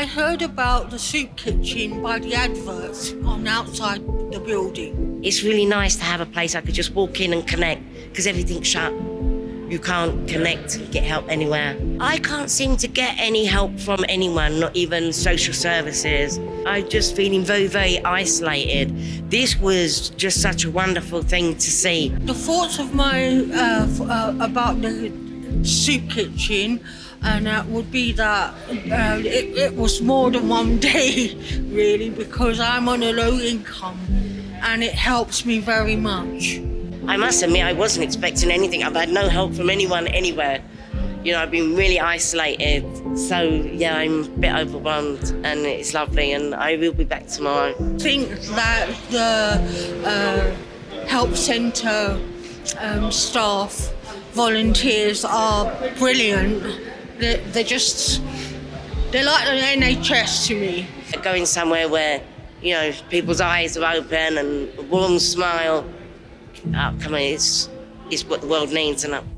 I heard about the soup kitchen by the adverts on outside the building. It's really nice to have a place I could just walk in and connect, because everything's shut. You can't connect and get help anywhere. I can't seem to get any help from anyone, not even social services. I'm just feeling very, very isolated. This was just such a wonderful thing to see. The thoughts of mine about the soup kitchen, and that would be that it was more than one day, really, because I'm on a low income and it helps me very much. I must admit, I wasn't expecting anything. I've had no help from anyone anywhere. You know, I've been really isolated. So, yeah, I'm a bit overwhelmed, and it's lovely, and I will be back tomorrow. I think that the help centre staff, volunteers are brilliant. They're like the NHS to me. Going somewhere where, you know, people's eyes are open and a warm smile. Oh, come on, it's what the world needs, isn't it?